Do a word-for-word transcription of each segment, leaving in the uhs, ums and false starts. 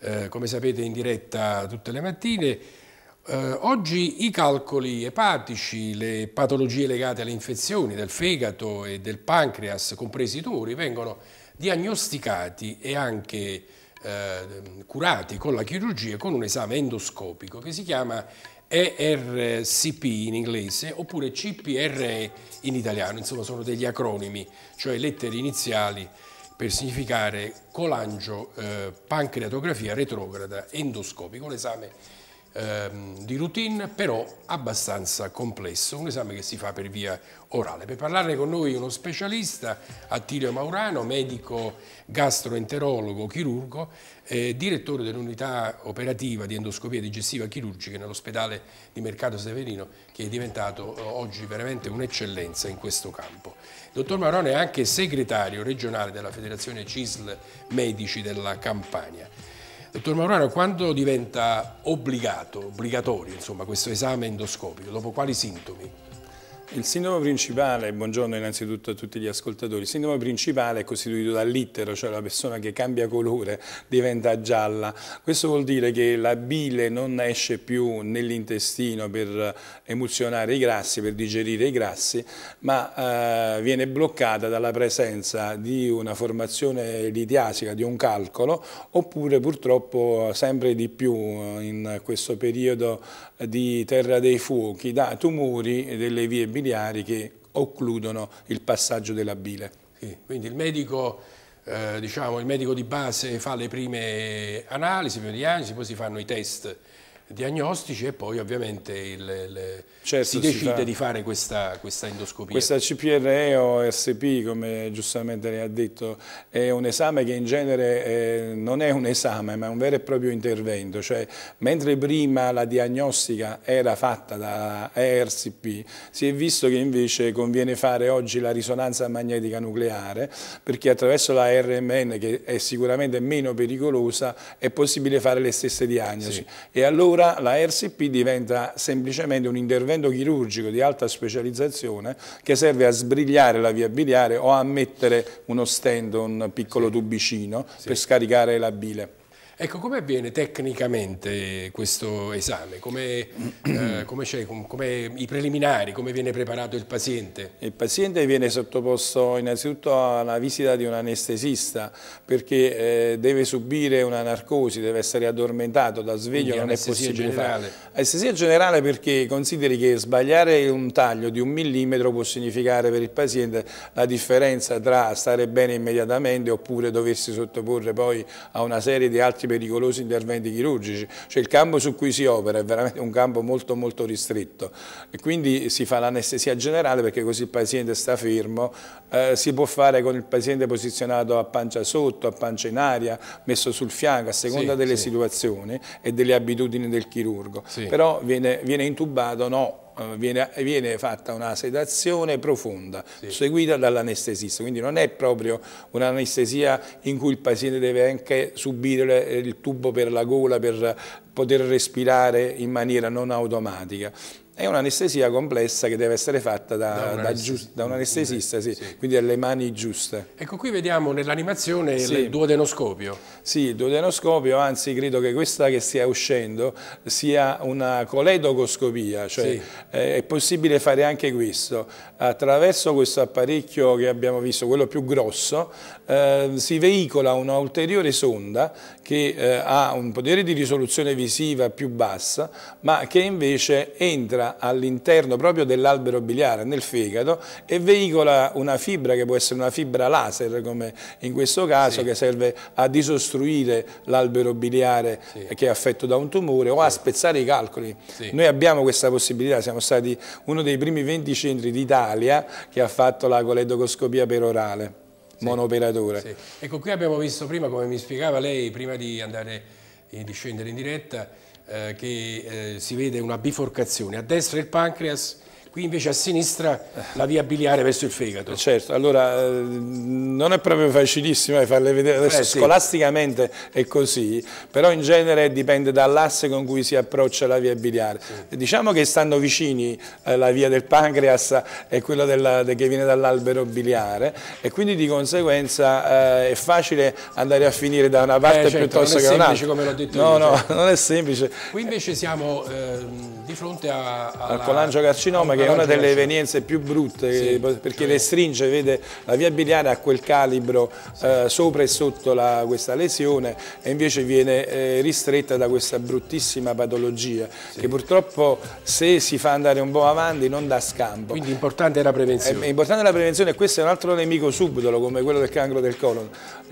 eh, come sapete in diretta tutte le mattine. Eh, oggi i calcoli epatici, le patologie legate alle infezioni del fegato e del pancreas, compresi i tumori, vengono diagnosticati e anche eh, curati con la chirurgia con un esame endoscopico che si chiama E R C P in inglese oppure C P R E in italiano, insomma sono degli acronimi, cioè lettere iniziali per significare colangio eh, pancreatografia retrograda endoscopico, un esame eh, di routine però abbastanza complesso, un esame che si fa per via orale. Per parlarne con noi uno specialista, Attilio Maurano, medico gastroenterologo chirurgo, eh, direttore dell'unità operativa di endoscopia digestiva chirurgica nell'ospedale di Mercato Severino, che è diventato eh, oggi veramente un'eccellenza in questo campo. Il dottor Maurano è anche segretario regionale della Federazione C I S L Medici della Campania. Dottor Maurano, quando diventa obbligato, obbligatorio insomma, questo esame endoscopico? Dopo quali sintomi? Il sintomo principale, buongiorno innanzitutto a tutti gli ascoltatori, il sintomo principale è costituito dall'ittero, cioè la persona che cambia colore, diventa gialla. Questo vuol dire che la bile non esce più nell'intestino per emulsionare i grassi, per digerire i grassi, ma eh, viene bloccata dalla presenza di una formazione litiasica, di un calcolo, oppure purtroppo sempre di più in questo periodo di terra dei fuochi, da tumori delle vie biliari che occludono il passaggio della bile. Sì, quindi il medico, eh, diciamo, il medico di base fa le prime analisi, le prime diagnosi, poi si fanno i test diagnostici e poi ovviamente il, il, certo, si decide si fa... di fare questa, questa endoscopia. Questa C P R E o R S P, come giustamente lei ha detto, è un esame che in genere eh, non è un esame ma è un vero e proprio intervento, cioè mentre prima la diagnostica era fatta da E R S P, si è visto che invece conviene fare oggi la risonanza magnetica nucleare, perché attraverso la R M N, che è sicuramente meno pericolosa, è possibile fare le stesse diagnosi. Sì. E allora la R S P diventa semplicemente un intervento chirurgico di alta specializzazione che serve a sbrigliare la via biliare o a mettere uno stent, un piccolo sì. tubicino sì. per scaricare la bile. Ecco, come avviene tecnicamente questo esame? Come, eh, come c'è, come i preliminari, come viene preparato il paziente? Il paziente viene sottoposto innanzitutto a una visita di un anestesista perché eh, deve subire una narcosi, deve essere addormentato, da sveglio non è possibile generale. fare. Anestesia generale perché consideri che sbagliare un taglio di un millimetro può significare per il paziente la differenza tra stare bene immediatamente oppure doversi sottoporre poi a una serie di altri pericolosi interventi chirurgici, cioè il campo su cui si opera è veramente un campo molto molto ristretto e quindi si fa l'anestesia generale perché così il paziente sta fermo, eh, si può fare con il paziente posizionato a pancia sotto, a pancia in aria, messo sul fianco a seconda sì, delle sì. situazioni e delle abitudini del chirurgo, sì. però viene, viene intubato no. Viene, viene fatta una sedazione profonda sì. seguita dall'anestesista, quindi non è proprio un'anestesia in cui il paziente deve anche subire il tubo per la gola per poter respirare in maniera non automatica. È un'anestesia complessa che deve essere fatta da, da, un, da un anestesista, sì, sì. quindi alle mani giuste. Ecco, qui vediamo nell'animazione sì. il duodenoscopio. Sì, il duodenoscopio, anzi credo che questa che stia uscendo sia una coledocoscopia, cioè sì. eh, è possibile fare anche questo. Attraverso questo apparecchio che abbiamo visto, quello più grosso, eh, si veicola una ulteriore sonda che eh, ha un potere di risoluzione visiva più bassa, ma che invece entra all'interno proprio dell'albero biliare, nel fegato, e veicola una fibra che può essere una fibra laser, come in questo caso, sì. che serve a disostruire l'albero biliare sì. che è affetto da un tumore o sì. a spezzare i calcoli. Sì. Noi abbiamo questa possibilità, siamo stati uno dei primi venti centri d'Italia che ha fatto la coledocoscopia perorale. Sì. Monooperatore. Sì. Ecco, qui abbiamo visto prima, come mi spiegava lei, prima di andare di scendere in diretta, eh, che eh, si vede una biforcazione, a destra il pancreas qui invece a sinistra la via biliare verso il fegato. Certo, allora eh, non è proprio facilissimo farle vedere, adesso eh, sì. Scolasticamente è così, però in genere dipende dall'asse con cui si approccia la via biliare. Sì. Diciamo che stanno vicini eh, la via del pancreas e quella della, de, che viene dall'albero biliare, e quindi di conseguenza eh, è facile andare a finire da una parte eh, certo, piuttosto che da un'altra. Come l'ho detto no, io, no, certo. non è semplice. Qui invece siamo eh, di fronte a, al colangiocarcinoma, che è una delle evenienze più brutte, sì, perché cioè... restringe, vede, la via biliare a quel calibro sì. eh, sopra e sotto la, questa lesione, e invece viene eh, ristretta da questa bruttissima patologia, sì. che purtroppo se si fa andare un po' avanti non dà scampo. Quindi importante è la prevenzione. È, è importante la prevenzione, e questo è un altro nemico subdolo come quello del cancro del colon.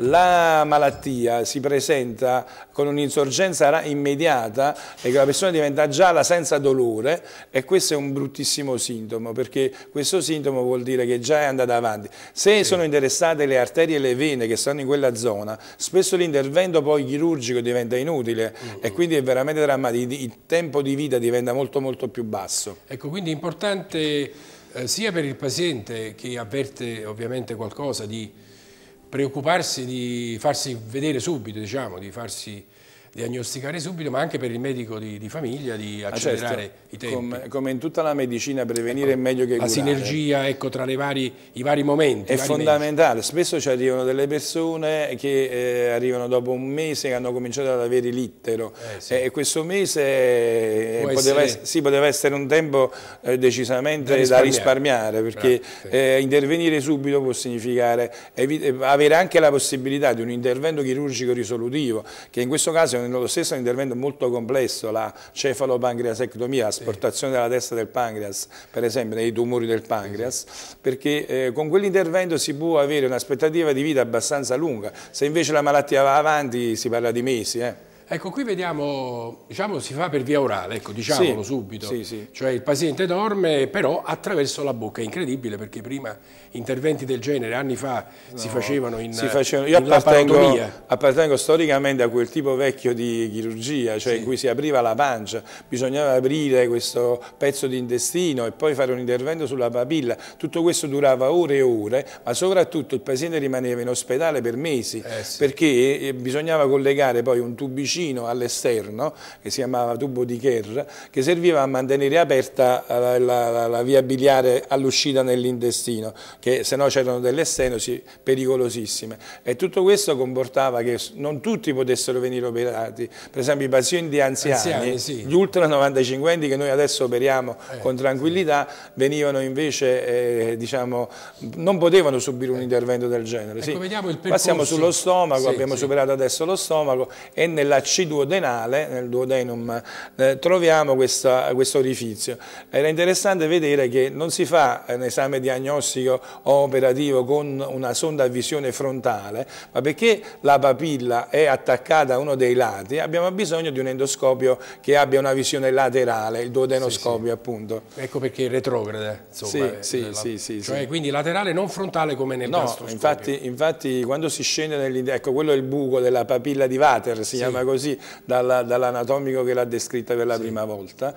La malattia si presenta con un'insorgenza immediata e che la persona diventa gialla senza dolore, e questo è un bruttissimo sintomo, perché questo sintomo vuol dire che già è andata avanti. Se sì. sono interessate le arterie e le vene che stanno in quella zona, spesso l'intervento poi chirurgico diventa inutile mm-hmm. e quindi è veramente drammatico, il tempo di vita diventa molto molto più basso. Ecco, quindi è importante eh, sia per il paziente, che avverte ovviamente qualcosa, di preoccuparsi di farsi vedere subito, diciamo, di farsi diagnosticare subito, ma anche per il medico di, di famiglia di accelerare ah, certo. i tempi. Come, come in tutta la medicina, prevenire ecco, è meglio che la curare. La sinergia ecco, tra le vari, i vari momenti. È i vari fondamentale, medici. Spesso ci arrivano delle persone che eh, arrivano dopo un mese che hanno cominciato ad avere l'ittero eh, sì. e questo mese eh, poteva, essere, sì, poteva essere un tempo eh, decisamente da risparmiare, da risparmiare perché ah, sì. eh, intervenire subito può significare avere anche la possibilità di un intervento chirurgico risolutivo, che in questo caso lo stesso è un intervento molto complesso, la cefalopancreasectomia, l'asportazione della testa del pancreas, per esempio nei tumori del pancreas, perché eh, con quell'intervento si può avere un'aspettativa di vita abbastanza lunga. Se invece la malattia va avanti si parla di mesi. Eh. Ecco, qui vediamo, diciamo, si fa per via orale, ecco, diciamolo sì, subito, sì, sì. Cioè il paziente dorme però attraverso la bocca, è incredibile perché prima interventi del genere anni fa no, si facevano in, si facevano, io in appartengo, appartengo storicamente a quel tipo vecchio di chirurgia, cioè sì. in cui si apriva la pancia, bisognava aprire questo pezzo di intestino e poi fare un intervento sulla papilla, tutto questo durava ore e ore, ma soprattutto il paziente rimaneva in ospedale per mesi, eh sì. perché bisognava collegare poi un tubicino all'esterno, che si chiamava tubo di Kerr, che serviva a mantenere aperta la, la, la via biliare all'uscita nell'intestino, che se no c'erano delle stenosi pericolosissime. E tutto questo comportava che non tutti potessero venire operati. Per esempio i pazienti anziani, anziani sì. gli ultra novantacinque anni che noi adesso operiamo eh, con tranquillità, sì. venivano invece, eh, diciamo, non potevano subire un intervento del genere. Ecco, sì. vediamo il percorso. Passiamo sullo stomaco, sì, abbiamo sì. superato adesso lo stomaco, e nella C duodenale, nel duodenum, eh, troviamo questa, questo orifizio. Era interessante vedere che non si fa un esame diagnostico o operativo con una sonda a visione frontale, ma perché la papilla è attaccata a uno dei lati, abbiamo bisogno di un endoscopio che abbia una visione laterale, il duodenoscopio sì, sì. appunto. Ecco perché è retrograda, insomma. Sì, sì, la, sì, sì, cioè sì. quindi laterale, non frontale come nel no, gastroscopio. Infatti, infatti quando si scende nell'interno, ecco quello è il buco della papilla di Vater, si sì. chiama così, dall'anatomico che l'ha descritta per la sì. prima volta,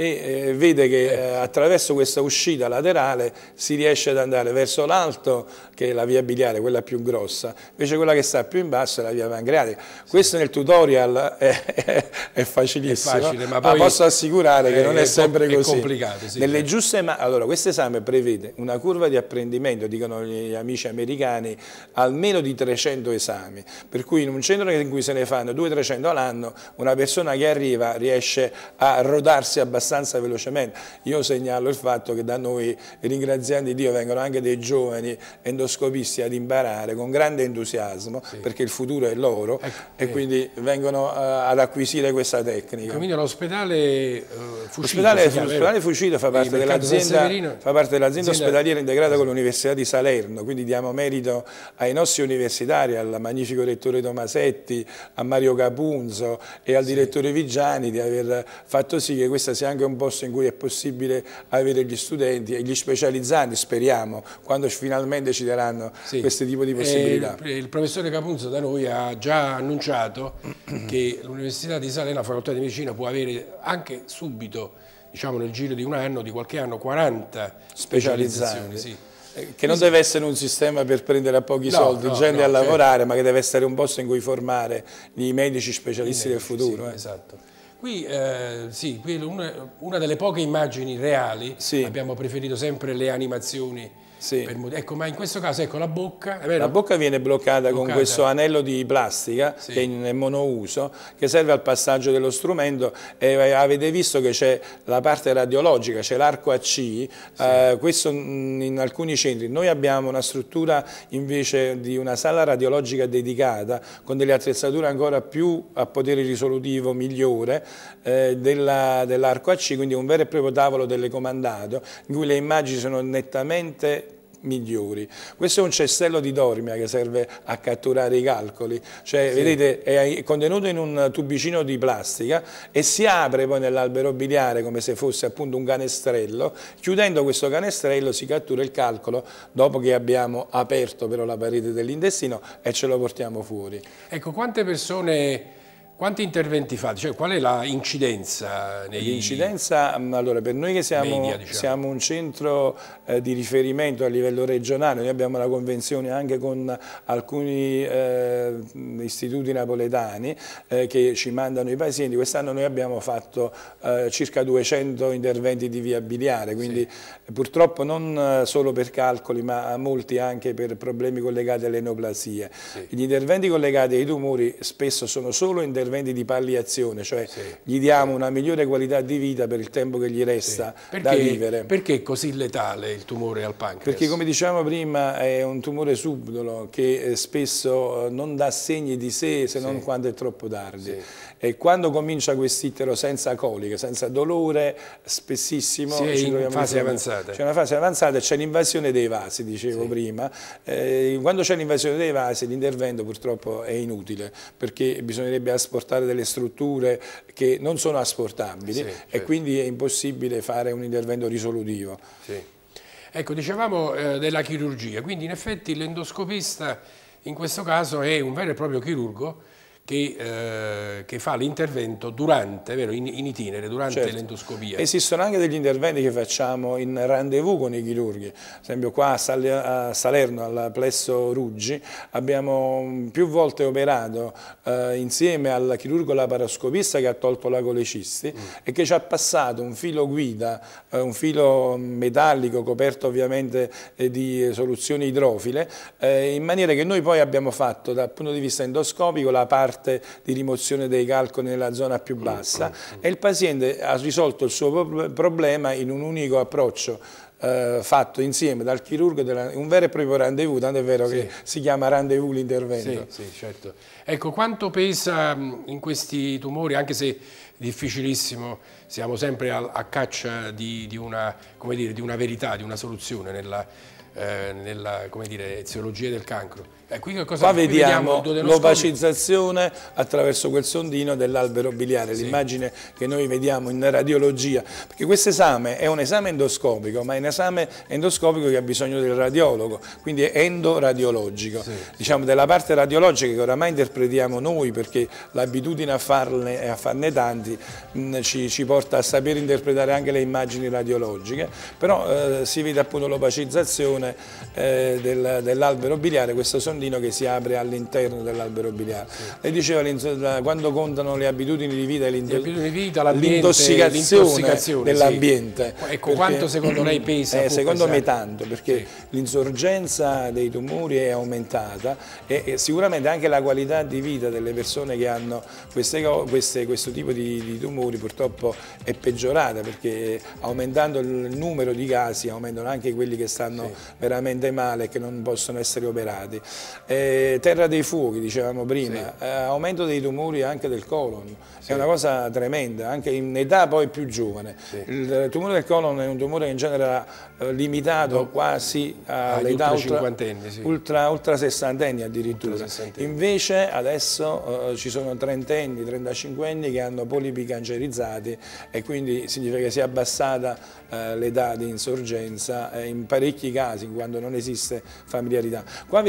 e eh, vede che eh, attraverso questa uscita laterale si riesce ad andare verso l'alto, che è la via biliare, quella più grossa, invece quella che sta più in basso è la via pancreatica. Sì. Questo nel tutorial è, è, è facilissimo, è facile, ma, poi ma posso assicurare che è, non è, è sempre così. È complicato. Sì, Nelle giuste allora, questo esame prevede una curva di apprendimento, dicono gli amici americani, almeno di trecento esami, per cui in un centro in cui se ne fanno duecento trecento all'anno, una persona che arriva riesce a rodarsi abbastanza velocemente. Io segnalo il fatto che da noi, ringraziando Dio, vengono anche dei giovani endoscopisti ad imparare con grande entusiasmo, sì. perché il futuro è loro, ecco, e sì. quindi vengono uh, ad acquisire questa tecnica. Quindi l'ospedale uh, Fucito, l'ospedale Fucito fa parte dell'azienda ospedaliera integrata con l'Università di Salerno, quindi diamo merito ai nostri universitari, al magnifico rettore Tomasetti, a Mario Capunzo e al sì. direttore Vigiani di aver fatto sì che questo sia anche un posto in cui è possibile avere gli studenti e gli specializzanti, speriamo, quando finalmente ci daranno sì. questo tipo di possibilità. Il, il professore Capunzo da noi ha già annunciato che l'Università di Salerno, la facoltà di medicina, può avere anche subito diciamo nel giro di un anno, di qualche anno, quaranta specializzazioni. Sì. Che non deve essere un sistema per prendere a pochi no, soldi, no, gente no, a lavorare, certo. ma che deve essere un posto in cui formare i medici specialisti I medici, del futuro. Sì, eh. Esatto. Qui, eh, sì, qui una, una delle poche immagini reali, sì. abbiamo preferito sempre le animazioni. Sì. Per, ecco, ma in questo caso ecco la bocca, è vero? La bocca viene bloccata, bloccata con questo anello di plastica sì. che è monouso, che serve al passaggio dello strumento, e avete visto che c'è la parte radiologica, c'è l'arco A C, sì. eh, questo in alcuni centri. Noi abbiamo una struttura invece di una sala radiologica dedicata con delle attrezzature ancora più a potere risolutivo migliore eh, dell'arco A C, quindi un vero e proprio tavolo telecomandato in cui le immagini sono nettamente migliori. Questo è un cestello di dormia che serve a catturare i calcoli, cioè sì. vedete è contenuto in un tubicino di plastica e si apre poi nell'albero biliare come se fosse appunto un canestrello, chiudendo questo canestrello si cattura il calcolo dopo che abbiamo aperto però la parete dell'intestino e ce lo portiamo fuori. Ecco, quante persone... Quanti interventi fate? Cioè, qual è l'incidenza? L'incidenza, allora, per noi che siamo, media, diciamo. siamo un centro eh, di riferimento a livello regionale, noi abbiamo una convenzione anche con alcuni eh, istituti napoletani eh, che ci mandano i pazienti. Quest'anno noi abbiamo fatto eh, circa duecento interventi di via biliare, quindi sì. purtroppo non solo per calcoli, ma molti anche per problemi collegati alle neoplasie. Sì. Gli interventi collegati ai tumori spesso sono solo interventi di palliazione, cioè sì, gli diamo sì. una migliore qualità di vita per il tempo che gli resta sì. perché, da vivere. Perché è così letale il tumore al pancreas? Perché come dicevamo prima è un tumore subdolo che spesso non dà segni di sé se non sì. quando è troppo tardi. Sì. E quando comincia quest'itero senza coliche, senza dolore, spessissimo sì, ci in fase avanzata. C'è una fase avanzata e c'è l'invasione dei vasi, dicevo sì. prima. Eh, quando c'è l'invasione dei vasi l'intervento purtroppo è inutile perché bisognerebbe asportare delle strutture che non sono asportabili sì, certo. e quindi è impossibile fare un intervento risolutivo. Sì. Ecco, dicevamo eh, della chirurgia, quindi in effetti l'endoscopista in questo caso è un vero e proprio chirurgo Che, eh, che fa l'intervento durante, vero, in, in itinere, durante certo. l'endoscopia. Esistono anche degli interventi che facciamo in rendezvous con i chirurghi, ad esempio qua a, Sal a Salerno, al Plesso Ruggi, abbiamo più volte operato eh, insieme al chirurgo laparoscopista che ha tolto la colecisti mm. e che ci ha passato un filo guida, eh, un filo metallico coperto ovviamente eh, di soluzioni idrofile, eh, in maniera che noi poi abbiamo fatto dal punto di vista endoscopico la parte di rimozione dei calcoli nella zona più bassa e il paziente ha risolto il suo problema in un unico approccio eh, fatto insieme dal chirurgo, della, un vero e proprio rendezvous, tanto è vero sì. che si chiama rendezvous l'intervento. Sì, sì, certo. Ecco, quanto pesa in questi tumori, anche se difficilissimo, siamo sempre a, a caccia di, di, una, come dire, di una verità, di una soluzione nella, eh, nella come dire, eziologia del cancro. Eh, qui cosa, Qua vediamo l'opacizzazione attraverso quel sondino dell'albero biliare, sì. l'immagine che noi vediamo in radiologia, perché questo esame è un esame endoscopico, ma è un esame endoscopico che ha bisogno del radiologo, quindi è endoradiologico, sì, diciamo sì. della parte radiologica che oramai interpretiamo noi, perché l'abitudine a farne e a farne tanti mh, ci, ci porta a sapere interpretare anche le immagini radiologiche, però eh, si vede appunto l'opacizzazione eh, del, dell'albero biliare, questo sondino che si apre all'interno dell'albero biliare. Sì. Lei diceva quando contano le abitudini di vita e l'intossicazione dell'ambiente. Sì. Ecco, quanto secondo lei pesa? Eh, secondo pesare? me tanto, perché sì. l'insorgenza dei tumori è aumentata e, e sicuramente anche la qualità di vita delle persone che hanno queste, queste, questo tipo di, di tumori purtroppo è peggiorata, perché aumentando il numero di casi aumentano anche quelli che stanno sì. veramente male e che non possono essere operati. Eh, terra dei fuochi, dicevamo prima, sì. eh, aumento dei tumori anche del colon, sì. è una cosa tremenda, anche in età poi più giovane. Sì. Il tumore del colon è un tumore che in genere era eh, limitato no. quasi all'età ultra, sì. ultra, ultra sessantenni addirittura. Ultra sessantenni. Invece adesso eh, ci sono trentenni, trentacinquenni che hanno polipi cancerizzati e quindi significa che si è abbassata eh, l'età di insorgenza eh, in parecchi casi quando non esiste familiarità. Qua vediamo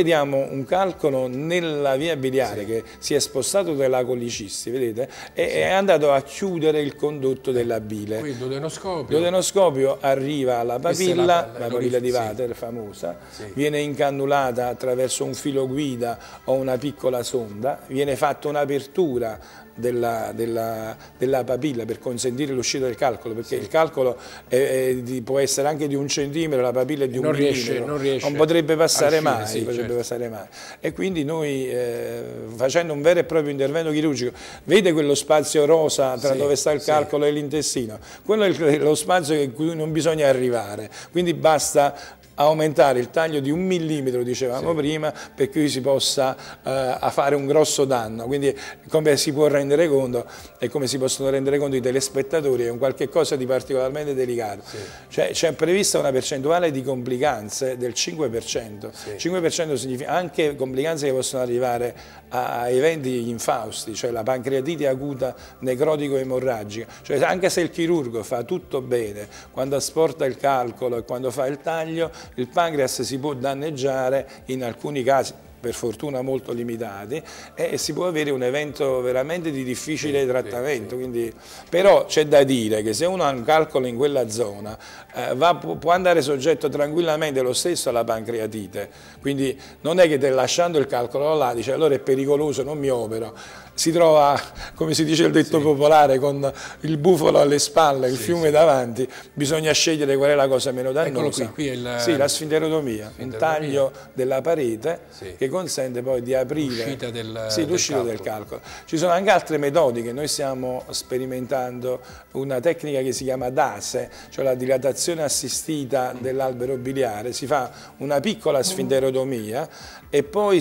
un calcolo nella via biliare, sì, che si è spostato dalla colicisti, vedete, e sì, è andato a chiudere il condotto della bile. Qui il duodenoscopio. Il duodenoscopio arriva alla papilla, la, la papilla di Vater, sì, famosa, sì, viene incannulata attraverso un filo guida o una piccola sonda, viene fatta un'apertura Della, della, della papilla per consentire l'uscita del calcolo, perché sì, il calcolo è, è di, può essere anche di un centimetro, la papilla è di un non millimetro, riesce, non, riesce non potrebbe passare, uscire, mai, sì, potrebbe certo. passare mai. E quindi noi eh, facendo un vero e proprio intervento chirurgico, vede quello spazio rosa tra sì, dove sta il calcolo sì, e l'intestino, quello è lo spazio in cui non bisogna arrivare, quindi basta aumentare il taglio di un millimetro, dicevamo sì, prima, per cui si possa eh, fare un grosso danno. Quindi come si può rendere conto e come si possono rendere conto i telespettatori è un qualche cosa di particolarmente delicato. Sì. Cioè, c'è prevista una percentuale di complicanze del cinque per cento. Sì. cinque per cento significa anche complicanze che possono arrivare a eventi infausti, cioè la pancreatite acuta necrotico-emorragica. Cioè, anche se il chirurgo fa tutto bene, quando asporta il calcolo e quando fa il taglio, il pancreas si può danneggiare in alcuni casi, per fortuna molto limitati, e si può avere un evento veramente di difficile sì, trattamento. Sì, sì. Quindi, però c'è da dire che se uno ha un calcolo in quella zona eh, va, può andare soggetto tranquillamente lo stesso alla pancreatite, quindi non è che te, lasciando il calcolo là dice allora è pericoloso, non mi opero. Si trova, come si dice il detto sì, popolare, con il bufalo alle spalle, il sì, fiume sì, davanti, bisogna scegliere qual è la cosa meno dannosa. Qui, qui è il... Sì, la sfinterotomia, un taglio della parete sì, che consente poi di aprire l'uscita del, sì, del, calcolo. del calcolo. Ci sono anche altre metodiche, noi stiamo sperimentando una tecnica che si chiama DASE, cioè la dilatazione assistita mm. dell'albero biliare, si fa una piccola sfinterotomia e poi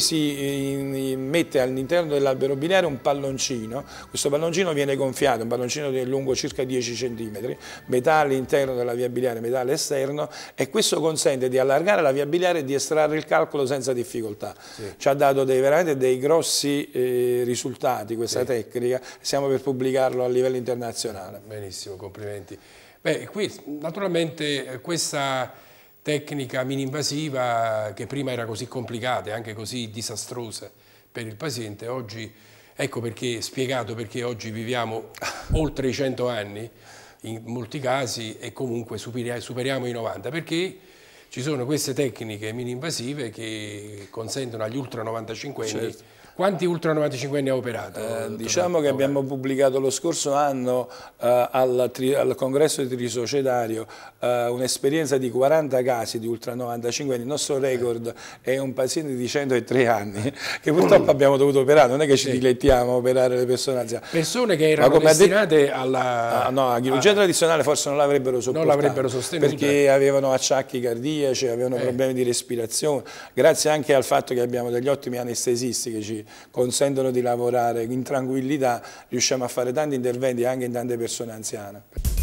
si mette all'interno dell'albero biliare un palloncino, questo palloncino viene gonfiato, un palloncino lungo circa dieci centimetri, metà all'interno della via biliare, metà all'esterno, e questo consente di allargare la via biliare e di estrarre il calcolo senza difficoltà. Sì. Ci ha dato dei, veramente dei grossi eh, risultati questa sì, tecnica, stiamo per pubblicarlo a livello internazionale. Benissimo, complimenti. Beh, qui naturalmente questa tecnica mini-invasiva che prima era così complicata e anche così disastrosa per il paziente, oggi, ecco perché, spiegato perché oggi viviamo oltre i cento anni in molti casi e comunque superiamo i novanta, perché ci sono queste tecniche mini-invasive che consentono agli ultra novantacinquenni. Certo. Quanti ultra novantacinquenni ha operato? Eh, diciamo che abbiamo pubblicato lo scorso anno eh, al, tri, al congresso di Trisocetario eh, un'esperienza di quaranta casi di ultra novantacinquenni. Il nostro record eh. è un paziente di centotré anni che purtroppo abbiamo dovuto operare, non è che ci sì, dilettiamo a operare le persone anziane. Persone che erano destinate alla... Ah, no, la chirurgia a... tradizionale forse non l'avrebbero sopportata, non l'avrebbero sostenuta, perché avevano acciacchi cardiaci, avevano eh. problemi di respirazione, grazie anche al fatto che abbiamo degli ottimi anestesisti che ci consentono di lavorare in tranquillità, riusciamo a fare tanti interventi anche in tante persone anziane.